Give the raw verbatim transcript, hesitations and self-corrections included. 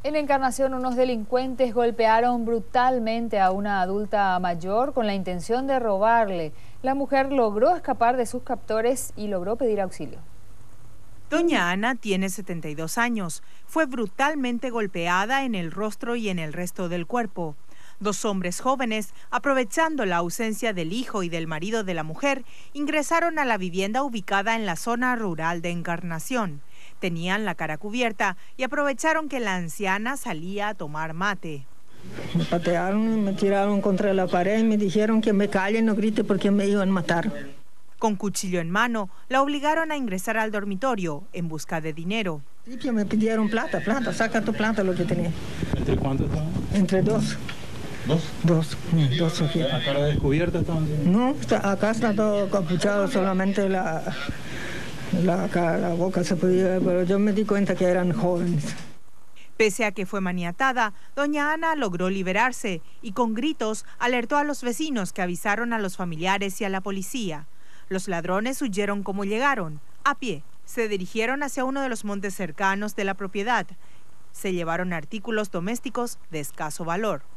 En Encarnación, unos delincuentes golpearon brutalmente a una adulta mayor con la intención de robarle. La mujer logró escapar de sus captores y logró pedir auxilio. Doña Ana tiene setenta y dos años. Fue brutalmente golpeada en el rostro y en el resto del cuerpo. Dos hombres jóvenes, aprovechando la ausencia del hijo y del marido de la mujer, ingresaron a la vivienda ubicada en la zona rural de Encarnación. Tenían la cara cubierta y aprovecharon que la anciana salía a tomar mate. Me patearon, me tiraron contra la pared y me dijeron que me calle, no grite porque me iban a matar. Con cuchillo en mano, la obligaron a ingresar al dormitorio en busca de dinero. Sí, me pidieron plata, plata, saca tu plata lo que tenés. ¿Entre cuántos estaban? Entre dos. ¿Dos? Dos, dos, Sofía. ¿A cara descubierta estaban? No, está, acá está todo capuchado, solamente la, la, la boca se podía ver, pero yo me di cuenta que eran jóvenes. Pese a que fue maniatada, doña Ana logró liberarse y con gritos alertó a los vecinos que avisaron a los familiares y a la policía. Los ladrones huyeron como llegaron, a pie. Se dirigieron hacia uno de los montes cercanos de la propiedad. Se llevaron artículos domésticos de escaso valor.